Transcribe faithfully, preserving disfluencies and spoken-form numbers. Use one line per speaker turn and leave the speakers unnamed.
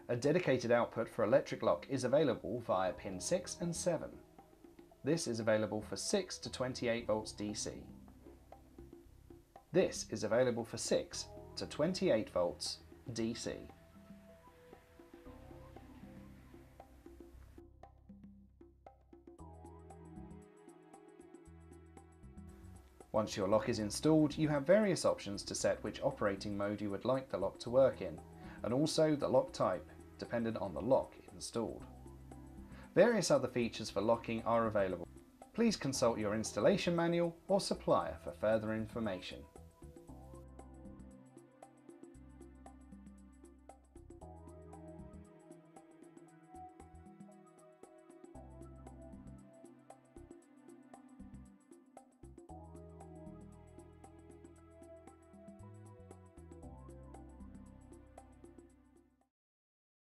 A dedicated output for electric lock is available via pin six and seven. This is available for six to twenty-eight volts D C. This is available for six to twenty-eight volts D C. Once your lock is installed, you have various options to set which operating mode you would like the lock to work in, and also the lock type, dependent on the lock installed. Various other features for locking are available. Please consult your installation manual or supplier for further information.